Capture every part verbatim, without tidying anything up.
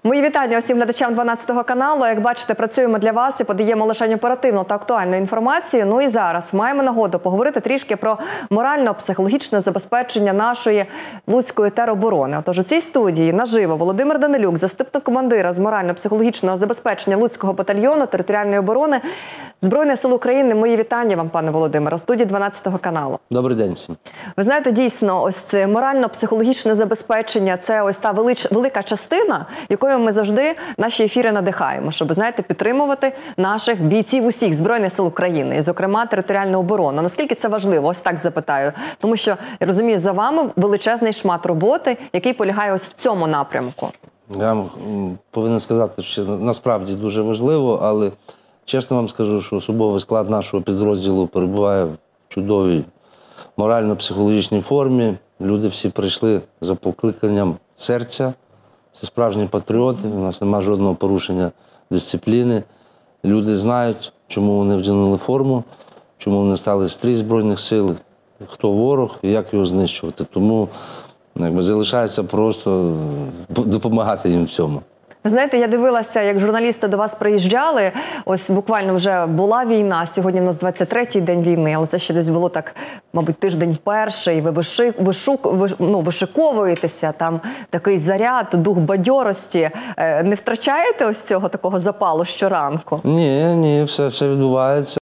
Мої вітання усім глядачам дванадцятого каналу. Як бачите, працюємо для вас і подаємо лише оперативну та актуальну інформацію. Ну і зараз маємо нагоду поговорити трішки про морально-психологічне забезпечення нашої Луцької тероборони. Отож, у цій студії наживо Володимир Данилюк, заступник командира з морально-психологічного забезпечення Луцького батальйону територіальної оборони Збройних сил України. Мої вітання вам, пане Володимире, у студії дванадцятого каналу. Добрий день всім. Ви знаєте, дійсно, ось це морально-психологічне забезпечення – це ось та велич, велика частина, якою ми завжди наші ефіри надихаємо, щоб, знаєте, підтримувати наших бійців усіх Збройних сил України, і, зокрема, територіальну оборону. Наскільки це важливо? Ось так запитаю. Тому що, я розумію, за вами величезний шмат роботи, який полягає ось в цьому напрямку. Я вам повинен сказати, що насправді дуже важливо, але чесно вам скажу, що особовий склад нашого підрозділу перебуває в чудовій морально-психологічній формі. Люди всі прийшли за покликанням серця. Це справжні патріоти, у нас немає жодного порушення дисципліни. Люди знають, чому вони вдягнули форму, чому вони стали в стрій Збройних сил, хто ворог і як його знищувати. Тому якби, залишається просто допомагати їм в цьому. Ви знаєте, я дивилася, як журналісти до вас приїжджали, ось буквально вже була війна, сьогодні у нас двадцять третій день війни, але це ще десь було так, мабуть, тиждень перший, ви вишик, вишук, виш, ну, вишиковуєтеся, там такий заряд, дух бадьорості. Не втрачаєте ось цього такого запалу щоранку? Ні, ні, все, все відбувається.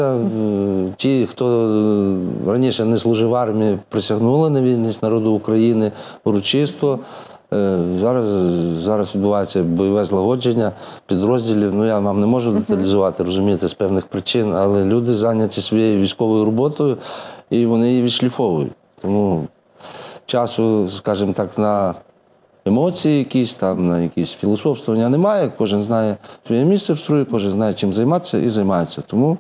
Ті, хто раніше не служив в армії, присягнули на вірність народу України урочисто. Зараз, зараз відбувається бойове злагодження підрозділів. Ну, я вам не можу деталізувати, розумієте, з певних причин, але люди зайняті своєю військовою роботою і вони її відшліфовують. Тому часу, скажімо так, на емоції якісь, там, на якісь філософствування немає. Кожен знає своє місце в строї, кожен знає, чим займатися і займається. Тому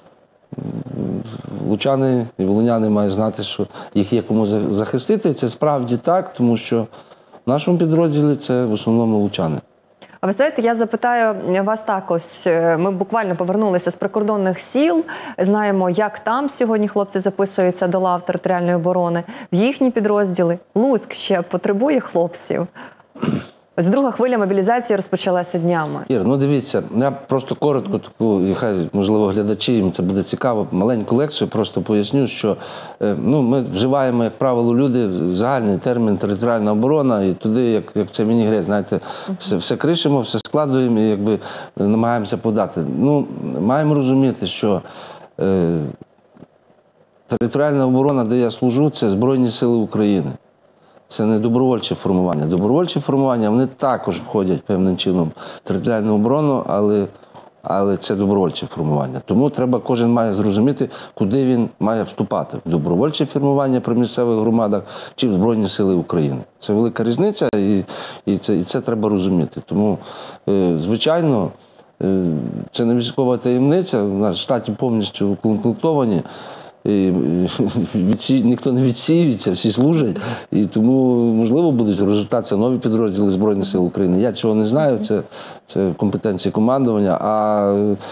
лучани і волиняни мають знати, що їх є кому захистити. Це справді так, тому що в нашому підрозділі це в основному лучани. А ви знаєте, я запитаю вас так, ось ми буквально повернулися з прикордонних сіл, знаємо, як там сьогодні хлопці записуються до лав територіальної оборони, в їхні підрозділи. Луцьк ще потребує хлопців. Ось друга хвиля мобілізації розпочалася днями. Ір, ну дивіться, я просто коротко, таку, і хай, можливо, глядачі, їм це буде цікаво, маленьку лекцію, просто поясню, що ну, ми вживаємо, як правило, люди загальний термін територіальна оборона, і туди, як, як це міні-грець, знаєте, все, все кришимо, все складуємо і якби намагаємося подати. Ну, маємо розуміти, що е, територіальна оборона, де я служу, це Збройні сили України. Це не добровольче формування. Добровольчі формування, вони також входять певним чином в територіальну оборону, але, але це добровольче формування. Тому треба, кожен має зрозуміти, куди він має вступати. В добровольче формування при місцевих громадах чи в Збройні сили України. Це велика різниця і, і, це, і це треба розуміти. Тому, е, звичайно, е, це не військова таємниця, у нас в штаті повністю укомплектовані. І відсі... ніхто не відсіюється, всі служать, і тому, можливо, будуть розвиватися нові підрозділи Збройних сил України. Я цього не знаю, це, це компетенції командування, а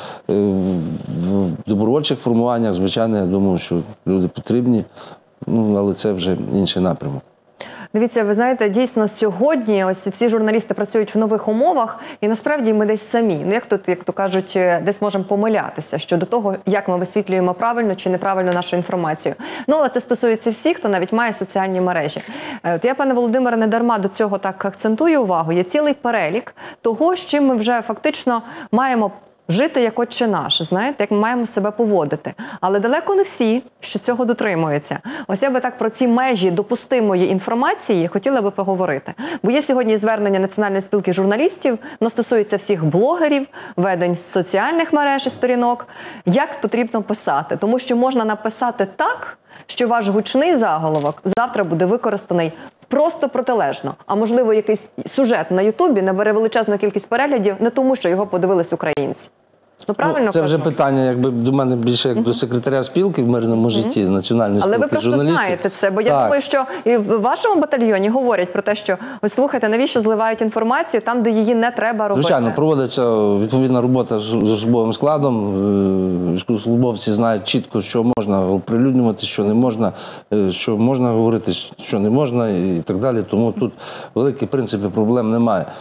в добровольчих формуваннях, звичайно, я думаю, що люди потрібні, ну, але це вже інший напрямок. Дивіться, ви знаєте, дійсно сьогодні ось всі журналісти працюють в нових умовах, і насправді ми десь самі, ну як тут, як то кажуть, десь можемо помилятися щодо того, як ми висвітлюємо правильно чи неправильно нашу інформацію. Ну, але це стосується всіх, хто навіть має соціальні мережі. От я, пане Володимире, не дарма до цього так акцентую увагу. Є цілий перелік того, з чим ми вже фактично маємо жити як Отче наш, знаєте, як ми маємо себе поводити. Але далеко не всі, що цього дотримуються. Ось я би так про ці межі допустимої інформації хотіла би поговорити. Бо є сьогодні звернення Національної спілки журналістів, воно стосується всіх блогерів, ведень соціальних мереж і сторінок, як потрібно писати. Тому що можна написати так, що ваш гучний заголовок завтра буде використаний просто протилежно. А можливо, якийсь сюжет на Ютубі набере величезну кількість переглядів не тому, що його подивились українці. Ну, правильно ну, це кажу? вже питання якби до мене більше як uh-huh. до секретаря спілки в мирному житті, uh-huh. Національної спілки журналістів. Але ви просто знаєте це, бо я так. думаю, що і в вашому батальйоні говорять про те, що ось слухайте, навіщо зливають інформацію там, де її не треба робити. Звичайно, проводиться відповідна робота з особовим складом. Військовослужбовці знають чітко, що можна оприлюднювати, що не можна, що можна говорити, що не можна і так далі. Тому тут великих, в принципі, проблем немає.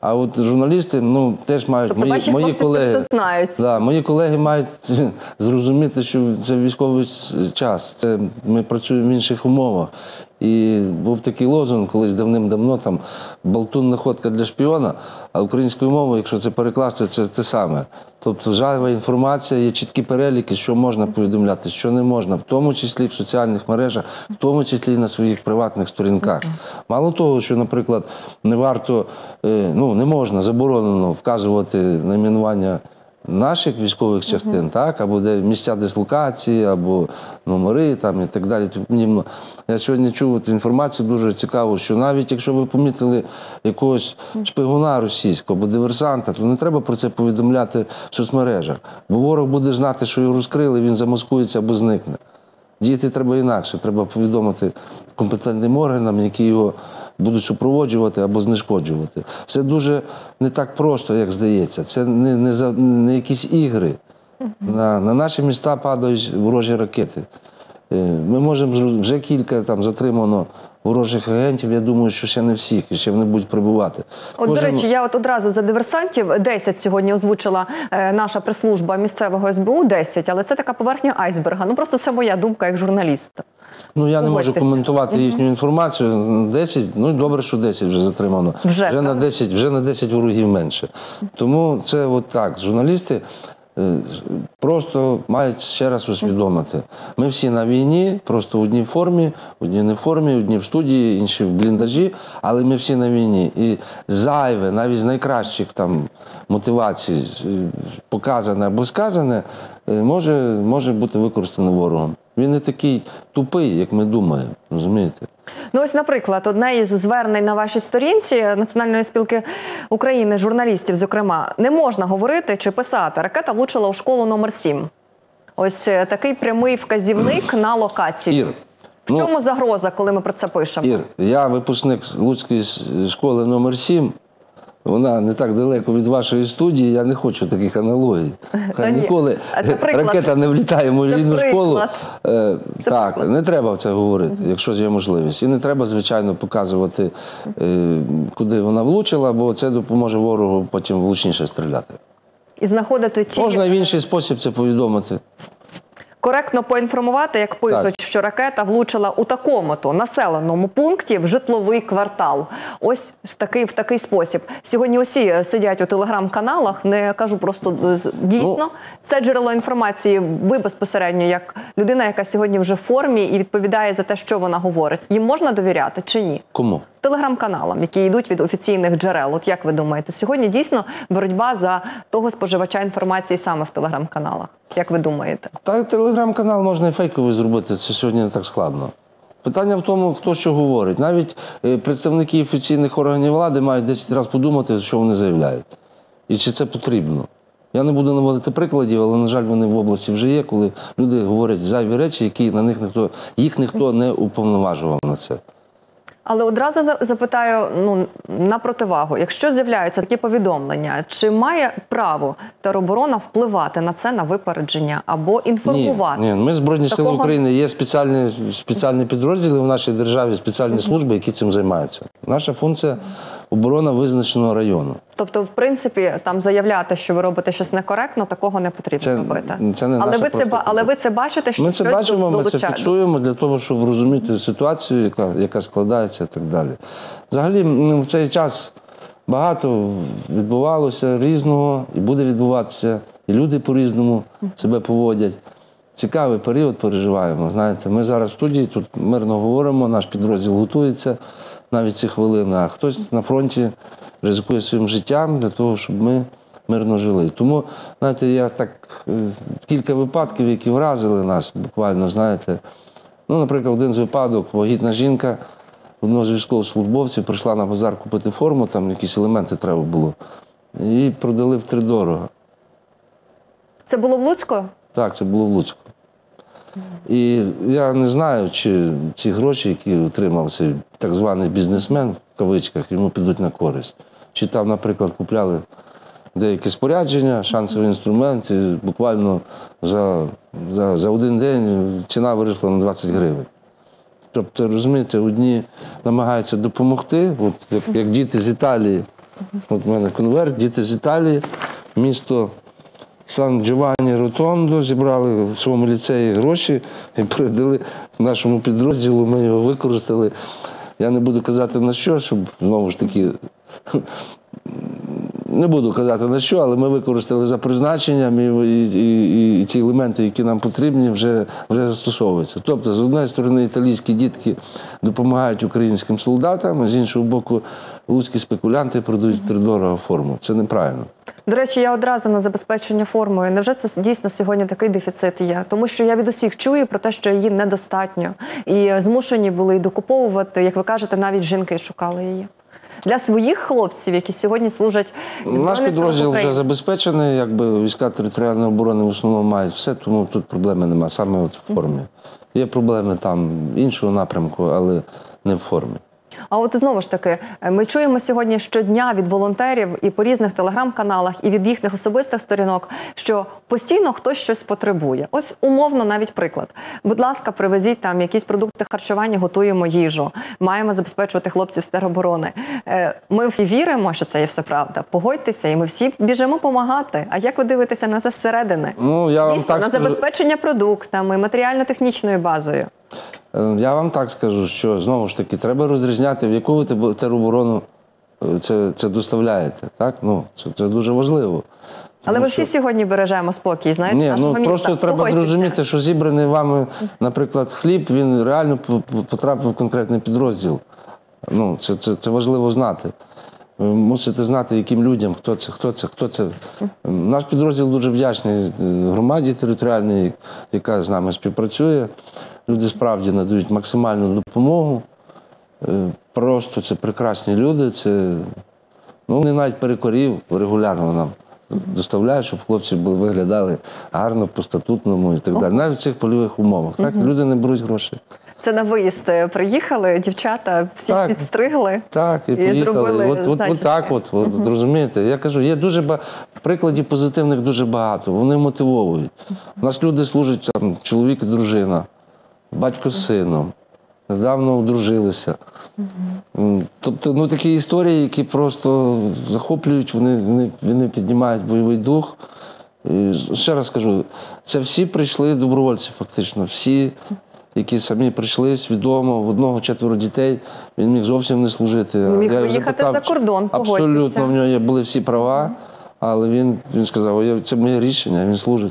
А от журналісти, ну, теж мають, Тобто мої, ваші мої хлопці колеги, це все знають. да, мої колеги мають зрозуміти, що це військовий час, це ми працюємо в інших умовах. І був такий лозунг колись давним-давно, там, «Болтун – находка для шпіона», а українською мовою, якщо це перекласти, це те саме. Тобто жайлива інформація, є чіткі переліки, що можна повідомляти, що не можна, в тому числі в соціальних мережах, в тому числі і на своїх приватних сторінках. Мало того, що, наприклад, не варто, ну, не можна, заборонено вказувати найменування наших військових частин, uh-huh. так, або де місця дислокації, або номери там, і так далі. Я сьогодні чув от інформацію дуже цікаву, що навіть якщо ви помітили якогось шпигуна російського або диверсанта, то не треба про це повідомляти в соцмережах. Бо ворог буде знати, що його розкрили, він замаскується або зникне. Діяти треба інакше, треба повідомити компетентним органам, які його будуть супроводжувати або знешкоджувати. Все дуже не так просто, як здається. Це не, не, за, не якісь ігри. На, на наші міста падають ворожі ракети. Ми можемо, вже кілька там затримано ворожих агентів, я думаю, що ще не всіх, і ще вони будуть прибувати. От, Кожен... до речі, я от одразу за диверсантів десять сьогодні озвучила е, наша прес-служба місцевого ес бе у, десять, але це така поверхня айсберга. Ну, просто це моя думка як журналіста. Ну, я не можу коментувати їхню інформацію. десять, ну, добре, що десять вже затримано. Вже, вже, на десять, вже на десять ворогів менше. Тому це от так. Журналісти просто мають ще раз усвідомити. Ми всі на війні, просто в одній формі, одні не в формі, одні в студії, інші в бліндажі, але ми всі на війні. І зайве, навіть з найкращих там мотивацій, показане або сказане, може, може бути використано ворогом. Він не такий тупий, як ми думаємо, розумієте? Ну ось, наприклад, одне із звернень на вашій сторінці Національної спілки України, журналістів, зокрема, не можна говорити чи писати «Ракета влучила у школу номер сім». Ось такий прямий вказівник на локацію. Ір, в чому ну, загроза, коли ми про це пишемо? Ір, я випускник Луцької школи номер сім. Вона не так далеко від вашої студії, я не хочу таких аналогій. Хай ніколи ракета не влітає в мою рідну школу. Е, так, приклад. Не треба це говорити, uh-huh. якщо є можливість. І не треба, звичайно, показувати, е, куди вона влучила, бо це допоможе ворогу потім влучніше стріляти. І знаходити ті... Можна в інший спосіб це повідомити. Коректно поінформувати, як пишуть, так. що ракета влучила у такому-то населеному пункті в житловий квартал. Ось в такий, в такий спосіб. Сьогодні усі сидять у телеграм-каналах, не кажу просто дійсно. Ну, це джерело інформації, ви безпосередньо, як людина, яка сьогодні вже в формі і відповідає за те, що вона говорить. Їм можна довіряти чи ні? Кому? Телеграм-каналам, які йдуть від офіційних джерел. От як ви думаєте, сьогодні дійсно боротьба за того споживача інформації саме в телеграм-каналах? Як ви думаєте? Так, телеграм-канал можна і фейковий зробити, це сьогодні не так складно. Питання в тому, хто що говорить. Навіть представники офіційних органів влади мають десять разів подумати, що вони заявляють. І чи це потрібно. Я не буду наводити прикладів, але, на жаль, вони в області вже є, коли люди говорять зайві речі, які на них ніхто, їх ніхто не уповноважував на це. Але одразу запитаю, ну, на противагу, якщо з'являються такі повідомлення, чи має право тероборона впливати на це, на випередження або інформувати? Ні, ні. Ми Збройні Такого... Сили України, є спеціальні, спеціальні підрозділи в нашій державі, спеціальні служби, які цим займаються. Наша функція – оборона визначеного району. Тобто, в принципі, там заявляти, що ви робите щось некоректно, такого не потрібно це, робити. Це не але, ви це, але ви це бачите, що ми щось це бачимо, долучає? Ми це фіксуємо для того, щоб розуміти ситуацію, яка, яка складається і так далі. Взагалі, в цей час багато відбувалося різного і буде відбуватися, і люди по-різному себе поводять. Цікавий період переживаємо. Знаєте, ми зараз в студії тут мирно говоримо, наш підрозділ готується навіть ці хвилини, а хтось на фронті ризикує своїм життям для того, щоб ми мирно жили. Тому, знаєте, я так, кілька випадків, які вразили нас буквально, знаєте. Ну, наприклад, один з випадок, вагітна жінка одного з військовослужбовців прийшла на базар купити форму, там якісь елементи треба було, і продали втридорого. Це було в Луцьку? Так, це було в Луцьку. І я не знаю, чи ці гроші, які отримав цей так званий бізнесмен, в кавичках, йому підуть на користь. Чи там, наприклад, купляли деякі спорядження, шансовий інструмент, і буквально за, за, за один день ціна виросла на двадцять гривень. Тобто, розумієте, одні намагаються допомогти, от як, як діти з Італії, От у мене конверт, діти з Італії, місто Сан-Джованні-Ротондо, зібрали в своєму ліцеї гроші і передали нашому підрозділу, ми його використали. Я не буду казати на що, щоб знову ж таки, не буду казати на що, але ми використали за призначенням і, і, і, і ті елементи, які нам потрібні, вже, вже застосовуються. Тобто, з однієї сторони, італійські дітки допомагають українським солдатам, а з іншого боку, луцькі спекулянти продають втридорого форму. Це неправильно. До речі, я одразу на забезпечення формою. Невже це дійсно сьогодні такий дефіцит є? Тому що я від усіх чую про те, що її недостатньо. І змушені були докуповувати, як ви кажете, навіть жінки шукали її. Для своїх хлопців, які сьогодні служать в Наш Збройних підрозділ силах України. вже забезпечений, якби війська територіальної оборони в основному мають все, тому тут проблеми немає, саме от в формі. Є проблеми там іншого напрямку, але не в формі. А от знову ж таки, ми чуємо сьогодні щодня від волонтерів і по різних телеграм-каналах, і від їхніх особистих сторінок, що постійно хтось щось потребує. Ось умовно навіть приклад. Будь ласка, привезіть там якісь продукти харчування, готуємо їжу. Маємо забезпечувати хлопців з тероборони. Ми всі віримо, що це є все правда. Погодьтеся, і ми всі біжимо допомагати. А як ви дивитеся на це зсередини? Ну, я вам Дійсно, так на скажу... забезпечення продуктами, матеріально-технічною базою. Я вам так скажу, що, знову ж таки, треба розрізняти, в яку ви тероборону це, це доставляєте. Так? Ну, це, це дуже важливо. Але ми що... всі сьогодні бережемо спокій, знаєте, Ні, нашого ну, міста. Просто треба Погодьтеся. зрозуміти, що зібраний вами, наприклад, хліб, він реально потрапив в конкретний підрозділ. Ну, це, це, це важливо знати. Ви мусите знати, яким людям, хто це, хто це, хто це. Наш підрозділ дуже вдячний громаді територіальній, яка з нами співпрацює. Люди справді надають максимальну допомогу. Просто це прекрасні люди. Це, ну, вони навіть перекорів регулярно нам доставляють, щоб хлопці були, виглядали гарно, по-статутному і так далі. Навіть в цих польових умовах. Так? Люди не беруть грошей. Це на виїзд приїхали, дівчата всіх так, підстригли так, і, і зробили от, от, от так от, от uh-huh. розумієте? Я кажу, є дуже ба... прикладів позитивних дуже багато, вони мотивовують. У нас люди служать, там, чоловік і дружина, батько з сином, недавно одружилися. Uh-huh. Тобто, ну, такі історії, які просто захоплюють, вони, вони, вони піднімають бойовий дух. І ще раз кажу, це всі прийшли добровольці фактично, всі, які самі прийшли свідомо, в одного четверо дітей, він міг зовсім не служити. Міг я виїхати за кордон, погодьтеся. Абсолютно, в нього були всі права, але він, він сказав, це моє рішення, він служить.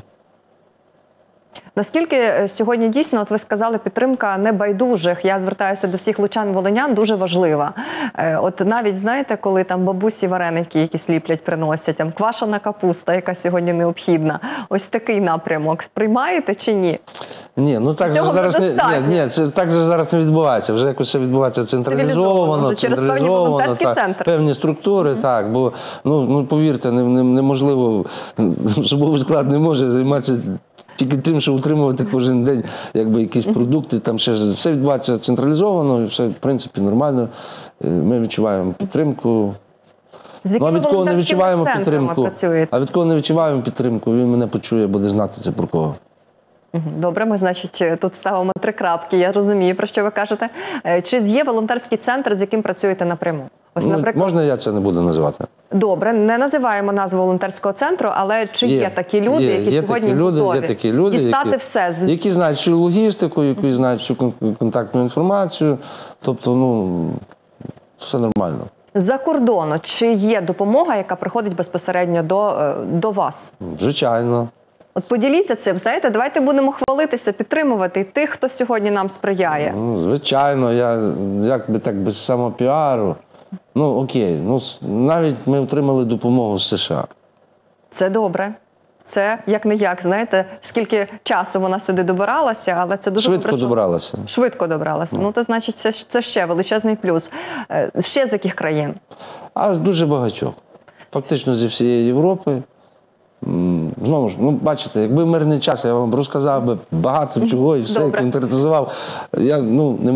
Наскільки сьогодні дійсно, от ви сказали, підтримка небайдужих, я звертаюся до всіх лучан-волинян, дуже важлива. От навіть, знаєте, коли там бабусі вареники якісь ліплять, приносять, там квашена капуста, яка сьогодні необхідна, ось такий напрямок, приймаєте чи ні? Ні, ну так же зараз не, ні, ні, це так же зараз не відбувається. Вже якось це відбувається централізовано, централізовано, так, певні структури, mm-hmm. так, бо ну, ну повірте, не, не, неможливо, особовий склад не може займатися тільки тим, що утримувати кожен день якби якісь продукти, там ще все відбувається централізовано, і все в принципі нормально. Ми відчуваємо підтримку. З ну, а від кого не відчуваємо підтримку? Працюєте? А від кого не відчуваємо підтримку, він мене почує, буде знати це про кого. Добре, ми, значить, тут ставимо три крапки, я розумію, про що ви кажете. Чи є волонтерський центр, з яким працюєте напряму? Ось, наприклад... Можна я це не буду називати? Добре, не називаємо назву волонтерського центру, але чи є, є такі люди, є, які є сьогодні такі люди, готові є такі люди, дістати які, все? З... Які знають всю логістику, які знають всю контактну інформацію, тобто, ну, все нормально. За кордону, чи є допомога, яка приходить безпосередньо до, до вас? Звичайно. От поділіться цим, знаєте, давайте будемо хвалитися, підтримувати тих, хто сьогодні нам сприяє. Ну, звичайно, я як би так без самопіару. Ну, окей, ну навіть ми отримали допомогу з США. Це добре. Це як-не-як, знаєте, скільки часу вона сюди добиралася, але це дуже Швидко добре, що... добралася. Швидко добралася. Ну, ну то значить, це, це ще величезний плюс. Ще з яких країн? А з дуже багатьох. Фактично зі всієї Європи. Знову ж, ну, бачите, якби мирний час, я вам розказав би багато чого і все, Добре. конкретизував. Я, ну, не можу.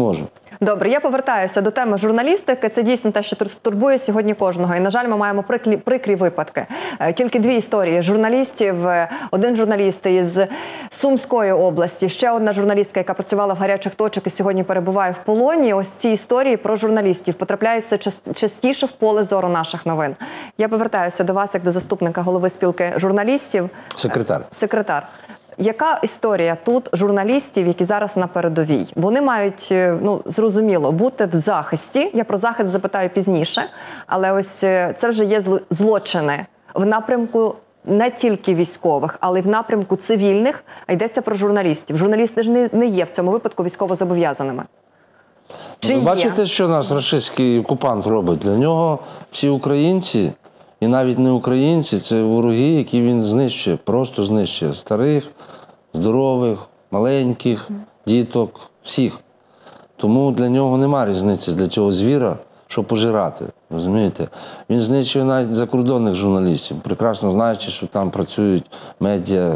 Добре, я повертаюся до теми журналістики. Це дійсно те, що турбує сьогодні кожного. І, на жаль, ми маємо прикрі, прикрі випадки. Тільки дві історії журналістів. Один журналіст із Сумської області, ще одна журналістка, яка працювала в гарячих точках і сьогодні перебуває в полоні. Ось ці історії про журналістів потрапляються частіше в поле зору наших новин. Я повертаюся до вас, як до заступника голови спілки журналістів. Секретар. Секретар. Яка історія тут журналістів, які зараз на передовій? Вони мають, ну, зрозуміло, бути в захисті. Я про захист запитаю пізніше. Але ось це вже є злочини в напрямку не тільки військових, але й в напрямку цивільних, а йдеться про журналістів. Журналісти ж не, не є в цьому випадку військовозобов'язаними. Чи Ви є? бачите, що наш рашистський окупант робить? Для нього всі українці, і навіть не українці, це вороги, які він знищує, просто знищує. Старих, здорових, маленьких, діток, всіх. Тому для нього немає різниці, для цього звіра, що пожирати, розумієте? Він знищує навіть закордонних журналістів, прекрасно знаючи, що там працюють медіа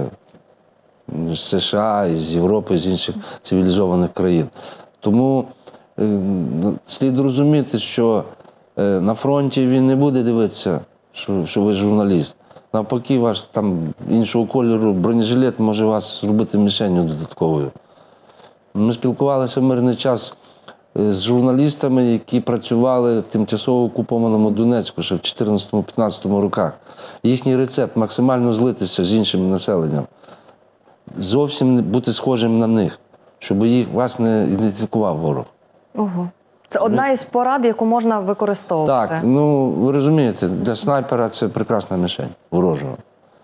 з США, з Європи, з інших цивілізованих країн. Тому е, слід розуміти, що е, на фронті він не буде дивитися, що, що ви журналіст. Навпаки, ваш там іншого кольору бронежилет може вас зробити мішенню додатковою. Ми спілкувалися в мирний час з журналістами, які працювали в тимчасово окупованому Донецьку ще в чотирнадцятому-п'ятнадцятому роках. Їхній рецепт – максимально злитися з іншим населенням. Зовсім бути схожим на них, щоб їх, вас не ідентифікував ворог. Ого. Це одна із порад, яку можна використовувати. Так, ну ви розумієте, для снайпера це прекрасна мішень ворожого.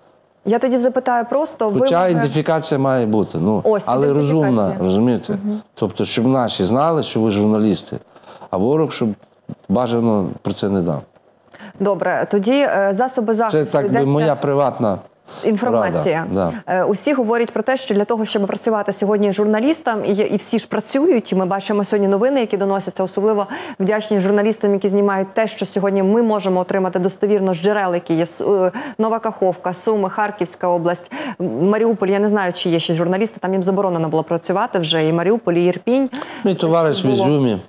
Я тоді запитаю просто... Хоча ви... ідентифікація має бути, ну, Ось, але розумна, розумієте? Угу. Тобто, щоб наші знали, що ви журналісти, а ворог, щоб бажано про це не дав. Добре, тоді засоби захисту... Це так би йдеться... моя приватна... Інформація. Да. Усі говорять про те, що для того, щоб працювати сьогодні журналістам, і, і всі ж працюють, і ми бачимо сьогодні новини, які доносяться, особливо вдячні журналістам, які знімають те, що сьогодні ми можемо отримати достовірно з джерел, які є Нова Каховка, Суми, Харківська область, Маріуполь. Я не знаю, чи є ще журналісти, там їм заборонено було працювати вже, і Маріуполь, і Ірпінь. Мій товариш в Ізюмі.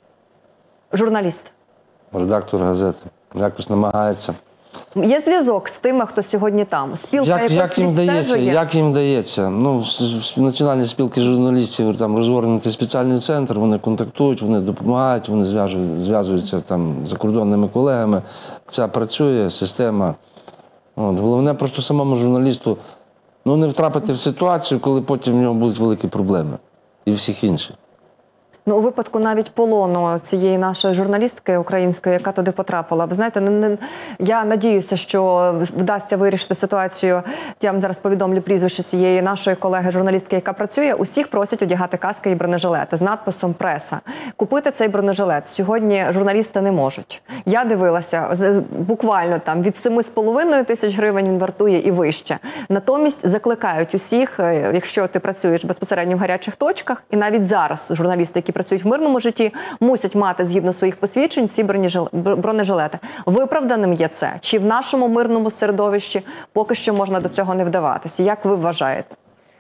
Журналіст. Редактор газети. Якось намагається. Є зв'язок з тими, хто сьогодні там? Спілка, як, як, їм дається, як їм дається? Ну, в Національній спілці журналістів там розгорнутий спеціальний центр, вони контактують, вони допомагають, вони зв'язуються там з закордонними колегами. Ця працює система. От, головне просто самому журналісту ну, не втрапити в ситуацію, коли потім в нього будуть великі проблеми. І всіх інших. Ну, у випадку навіть полону цієї нашої журналістки української, яка туди потрапила. Ви знаєте, не, не, я надіюся, що вдасться вирішити ситуацію. Я вам зараз повідомлю прізвище цієї нашої колеги-журналістки, яка працює. Усіх просять одягати каски і бронежилети з надписом «Преса». Купити цей бронежилет сьогодні журналісти не можуть. Я дивилася, буквально там від семи з половиною тисяч гривень він вартує і вище. Натомість закликають усіх, якщо ти працюєш безпосередньо в гарячих точках, і навіть зараз журналісти, які працюють в мирному житті, мусять мати згідно своїх посвідчень ці бронежилети. Виправданим є це? Чи в нашому мирному середовищі поки що можна до цього не вдаватися? Як ви вважаєте?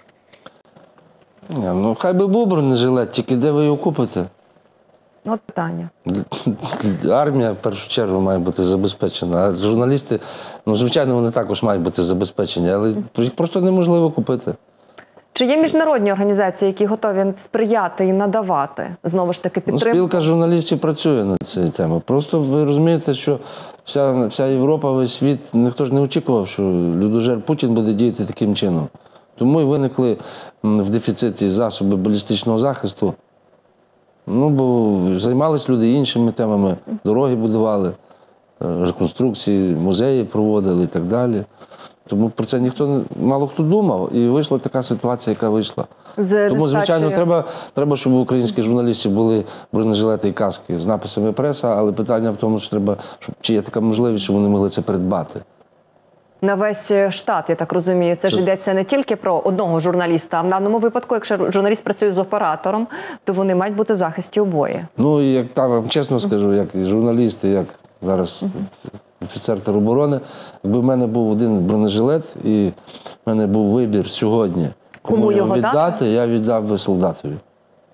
Не, ну, хай би був бронежилет, тільки де ви його купите? От питання. Армія, в першу чергу, має бути забезпечена. А журналісти, ну, звичайно, вони також мають бути забезпечені, але їх просто неможливо купити. Чи є міжнародні організації, які готові сприяти і надавати, знову ж таки, підтримку? Ну, спілка журналістів працює над цією темою. Просто ви розумієте, що вся, вся Європа, весь світ, ніхто ж не очікував, що людожер Путін буде діяти таким чином. Тому і виникли в дефіциті засоби балістичного захисту. Ну, бо займалися люди іншими темами, дороги будували, реконструкції, музеї проводили і так далі. Тому про це ніхто, мало хто думав, і вийшла така ситуація, яка вийшла. З Тому, звичайно, достачі... треба, треба, щоб у українських журналістів були бронежилети і каски з написами «Преса», але питання в тому, що треба, щоб, чи є така можливість, щоб вони могли це придбати. На весь штат, я так розумію. Це ж йдеться не тільки про одного журналіста, а в даному випадку, якщо журналіст працює з оператором, то вони мають бути в захисті обоє. Ну, і як там, чесно скажу, як і журналісти, як зараз офіцер тероборони, якби в мене був один бронежилет і в мене був вибір сьогодні, кому, кому його віддати, дати? Я віддав би солдатові.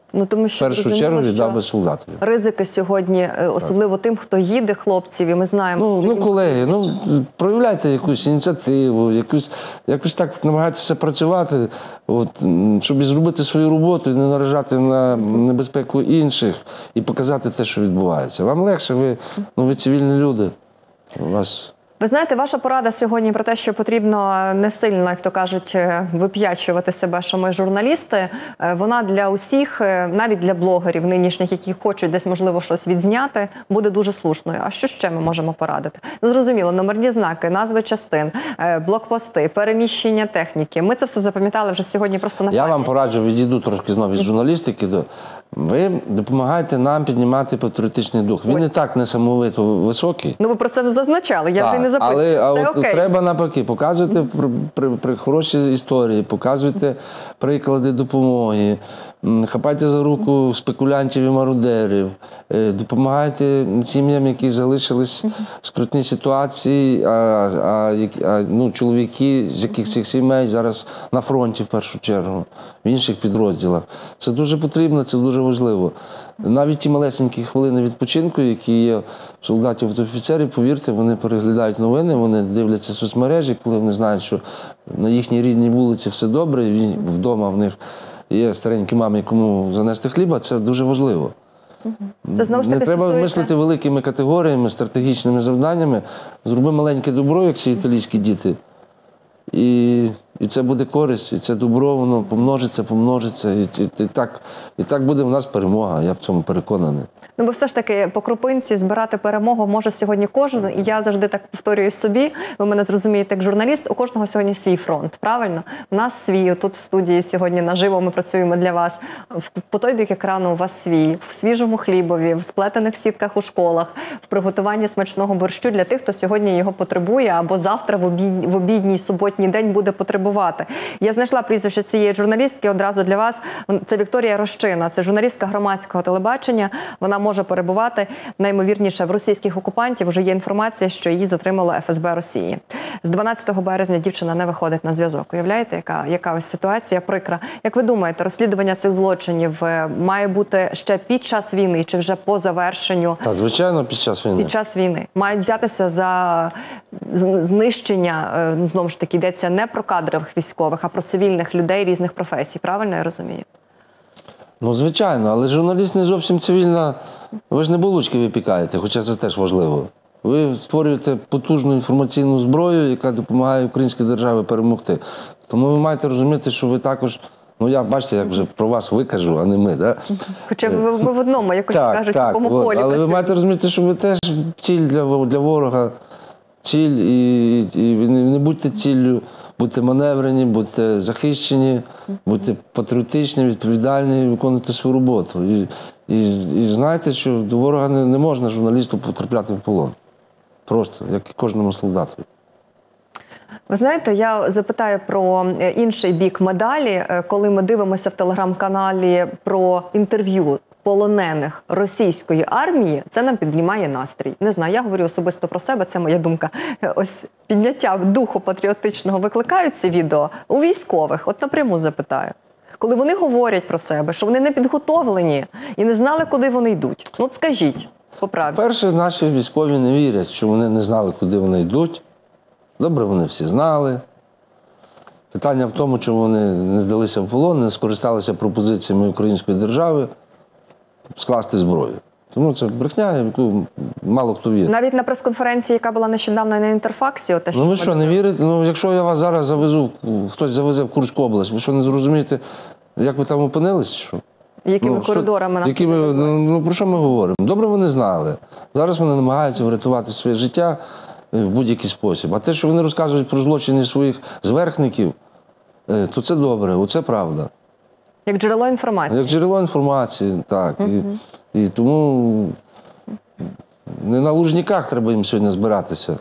Ну, тому В що першу зрозуміло, чергу що віддав би солдатові. ризики сьогодні, е, особливо тим, хто їде, хлопців, і ми знаємо, Ну, що ну їм колеги, ну проявляйте якусь ініціативу, якусь, якось так намагайтеся працювати, от, м, щоб і зробити свою роботу і не наражати на небезпеку інших і показати те, що відбувається. Вам легше, ви, ну, ви цивільні люди. У вас... Ви знаєте, ваша порада сьогодні про те, що потрібно не сильно, як то кажуть, е, вип'ячувати себе, що ми журналісти, е, вона для усіх, е, навіть для блогерів нинішніх, які хочуть десь, можливо, щось відзняти, буде дуже слушною. А що ще ми можемо порадити? Ну, зрозуміло, номерні знаки, назви частин, е, блокпости, переміщення техніки. Ми це все запам'ятали вже сьогодні просто на Я пам'ять. вам пораджу, відійду трошки знову від журналістики. До... Ви допомагаєте нам піднімати патріотичний дух. Він Ось. не так несамовито високий. Ну, ви про це не зазначали, я Так, вже й не запитую. але а Все от окей. треба навпаки, показуйте при, при, при хороші історії, показуйте приклади допомоги, м, хапайте за руку спекулянтів і мародерів, е, допомагайте сім'ям, які залишились в скрутній ситуації, а, а, які- а ну, чоловіки, з яких цих сімей зараз на фронті в першу чергу, в інших підрозділах. Це дуже потрібно, це дуже важливо. Навіть ті малесенькі хвилини відпочинку, які є в солдатів та офіцерів, повірте, вони переглядають новини, вони дивляться соцмережі, коли вони знають, що на їхній рідній вулиці все добре, і вдома в них є старенькі мами, кому занести хліба, це дуже важливо. Це знову ж таки Не треба стосується- мислити великими категоріями, стратегічними завданнями. Зроби маленьке добро, як ці італійські діти. І, і це буде користь, і це добро, воно помножиться, помножиться. І, і, і, так, і так буде в нас перемога, я в цьому переконаний. Ну, бо все ж таки по крупинці збирати перемогу може сьогодні кожен. І я завжди так повторюю собі, ви мене зрозумієте як журналіст, у кожного сьогодні свій фронт, правильно? У нас свій, тут в студії сьогодні наживо ми працюємо для вас. В- По той бік екрану у вас свій, в свіжому хлібові, в сплетених сітках у школах, в приготуванні смачного борщу для тих, хто сьогодні його потребує, або завтра в, обід... в обідній суботній день буде потребувати. Я знайшла прізвище цієї журналістки одразу для вас. Це Вікторія Рощина, це журналістка громадського телебачення. Вона може перебувати наймовірніше в російських окупантів. Вже є інформація, що її затримало еф ес бе Росії. З дванадцятого березня дівчина не виходить на зв'язок. Уявляєте, яка, яка ось ситуація прикра. Як ви думаєте, розслідування цих злочинів е, має бути ще під час війни чи вже по завершенню? Так, звичайно, під час війни. Під час війни мають взятися за з- знищення, е, ну, знову ж таки, йдеться не про кадрових військових, а про цивільних людей різних професій. Правильно я розумію? Ну, звичайно, але журналіст не зовсім цивільна. Ви ж не булочки випікаєте, хоча це теж важливо. Ви створюєте потужну інформаційну зброю, яка допомагає українській державі перемогти. Тому ви маєте розуміти, що ви також, ну я бачите, як вже про вас викажу, а не ми, да? Хоча ви, ви в одному, якось Так, кажуть, в так, такому от. полі Але ви працюєте. маєте розуміти, що ви теж ціль для, для ворога, ціль, і, і не, не будьте ціллю, будьте маневрені, будьте захищені, будьте патріотичні, відповідальні, і виконуйте свою роботу. І, і, і знайте, що до ворога не, не можна журналісту потрапляти в полон. Просто, як і кожному солдату. Ви знаєте, я запитаю про е, інший бік медалі. Е, Коли ми дивимося в телеграм-каналі про інтерв'ю полонених російської армії, це нам піднімає настрій. Не знаю, я говорю особисто про себе, це моя думка. Е, Ось підняття духу патріотичного викликають ці відео у військових. От напряму запитаю. Коли вони говорять про себе, що вони не підготовлені і не знали, куди вони йдуть. Ну от скажіть, по правді. Перше, наші військові не вірять, що вони не знали, куди вони йдуть. Добре, вони всі знали. Питання в тому, чому вони не здалися в полон, не скористалися пропозиціями української держави скласти зброю. Тому це брехня, в яку мало хто вірить. Навіть на прес-конференції, яка була нещодавно на Інтерфаксі, от те, Ну ви ми що, не дивилися. вірите? Ну, якщо я вас зараз завезу, хтось завезе в Курську область, ви що, не зрозумієте, як ви там опинились? Що? Якими Ну, що- коридорами нас якими, туди везли? ну, ну, про що ми говоримо? Добре, вони знали. Зараз вони намагаються врятувати своє життя е, в будь-який спосіб. А те, що вони розказують про злочини своїх зверхників, е, то це добре, оце правда. Як джерело інформації. Як джерело інформації, так. І, і тому не на Лужниках треба їм сьогодні збиратися,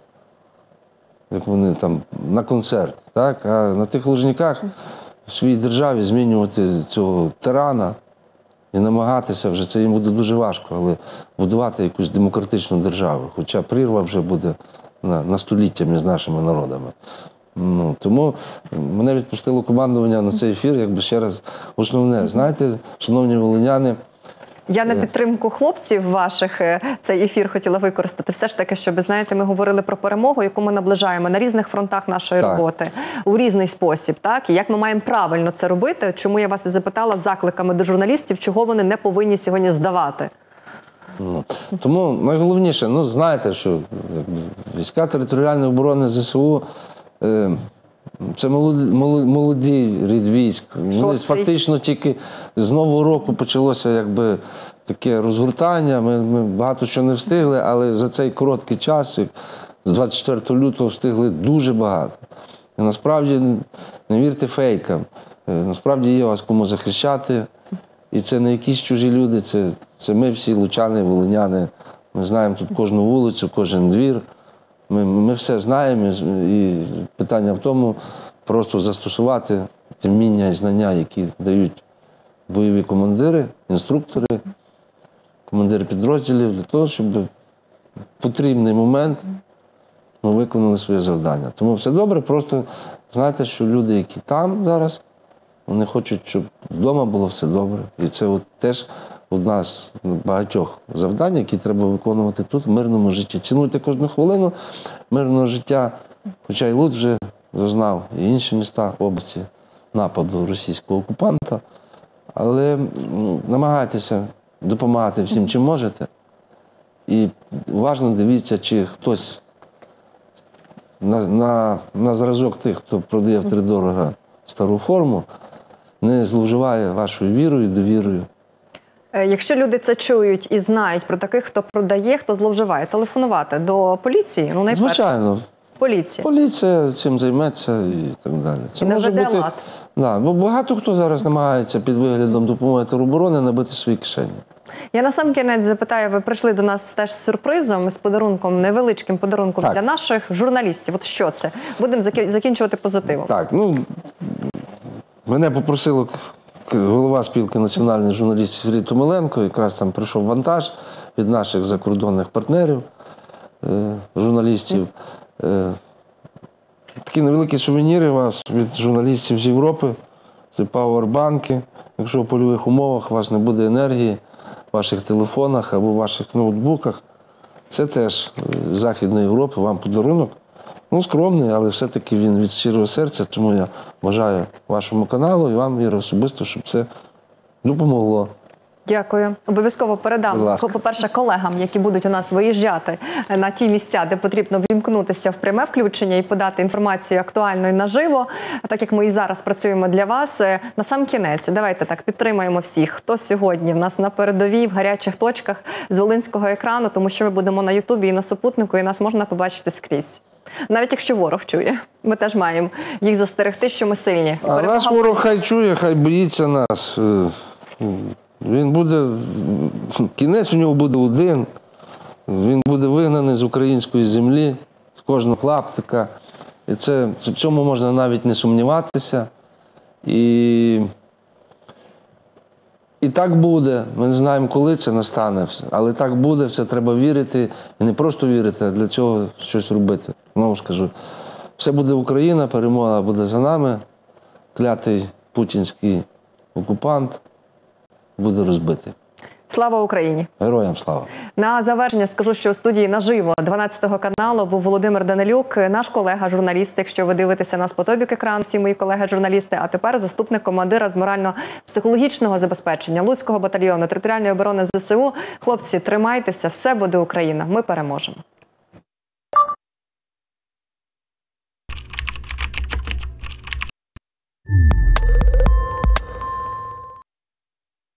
як вони там на концерт, так? А на тих Лужниках в своїй державі змінювати цього тирана і намагатися вже, це їм буде дуже важко, але будувати якусь демократичну державу. Хоча прірва вже буде на, на століття між нашими народами. Ну, тому мене відпустило командування на цей ефір, якби ще раз основне. Знаєте, шановні волиняни, Я на підтримку хлопців ваших е, цей ефір хотіла використати. Все ж таки, щоб, знаєте, ми говорили про перемогу, яку ми наближаємо на різних фронтах нашої Так. роботи, у різний спосіб, так? І як ми маємо правильно це робити, чому я вас і запитала закликами до журналістів, чого вони не повинні сьогодні здавати. ну, тому найголовніше, ну знаєте, що якби, війська територіальної оборони ЗСУ е, це молоді, молодий рід військ. Вони Шостий. фактично тільки з Нового року почалося якби таке розгортання. Ми, ми багато що не встигли, але за цей короткий час, як з двадцять четвертого лютого, встигли дуже багато. І насправді не вірте фейкам. Е, Насправді є вас кому захищати. І це не якісь чужі люди, це, це ми всі лучани, волиняни. Ми знаємо тут кожну вулицю, кожен двір. Ми, ми все знаємо, і питання в тому просто застосувати ті вміння і знання, які дають бойові командири, інструктори, командири підрозділів, для того, щоб в потрібний момент ми виконали своє завдання. Тому все добре, просто знаєте, що люди, які там зараз, вони хочуть, щоб вдома було все добре. І це от теж одна з багатьох завдань, які треба виконувати тут, в мирному житті. Цінуйте кожну хвилину мирного життя, хоча й Луцьк вже зазнав, і інші міста області нападу російського окупанта. Але ну, намагайтеся допомагати всім, чим можете. І уважно дивіться, чи хтось на, на, на зразок тих, хто продає втридорога стару форму, не зловживає вашою вірою, довірою. Е, Якщо люди це чують і знають про таких, хто продає, хто зловживає, телефонувати до поліції, ну найперше, Звичайно, поліції. поліція цим займеться і так далі. Це І наведе лад. Да, бо багато хто зараз намагається під виглядом допомоги тероборони набити свої кишені. Я на сам кінець запитаю, ви прийшли до нас теж з сюрпризом, з подарунком, невеличким подарунком Так. для наших журналістів. От що це? Будемо заки- закінчувати позитивом. Так, ну, мене попросило к- голова спілки національних журналістів Сергій Томиленко, якраз там прийшов вантаж від наших закордонних партнерів, е, журналістів. Е, такі невеликі сувеніри у вас від журналістів з Європи, це пауербанки. Якщо в польових умовах у вас не буде енергії, в ваших телефонах або в ваших ноутбуках, це теж з Західної Європи вам подарунок. Ну, скромний, але все-таки він від щирого серця, тому я бажаю вашому каналу і вам, Віра, особисто, щоб це допомогло. Дякую. Обов'язково передам, Будь ласка. по-перше, колегам, які будуть у нас виїжджати на ті місця, де потрібно вімкнутися в пряме включення і подати інформацію актуальну і наживо, так як ми і зараз працюємо для вас. На сам кінець, давайте так, підтримаємо всіх, хто сьогодні в нас на передовій, в гарячих точках з волинського екрану, тому що ми будемо на Ютубі і на Супутнику, і нас можна побачити скрізь. Навіть якщо ворог чує, ми теж маємо їх застерегти, що ми сильні. А наш ворог хай чує, хай боїться нас. Е, Він буде, кінець в нього буде один, він буде вигнаний з української землі, з кожного клаптика. І це, в цьому можна навіть не сумніватися. І, і так буде. Ми не знаємо, коли це настане, але так буде, в це треба вірити. І не просто вірити, а для цього щось робити. Знову скажу, все буде Україна, перемога буде за нами, клятий путінський окупант буде розбитий. Слава Україні! Героям слава! На завершення скажу, що у студії наживо дванадцятого каналу був Володимир Данилюк, наш колега-журналіст, якщо ви дивитеся нас по тобік екран, всі мої колеги-журналісти, а тепер заступник командира з морально-психологічного забезпечення Луцького батальйону територіальної оборони ЗСУ. Хлопці, тримайтеся, все буде Україна, ми переможемо.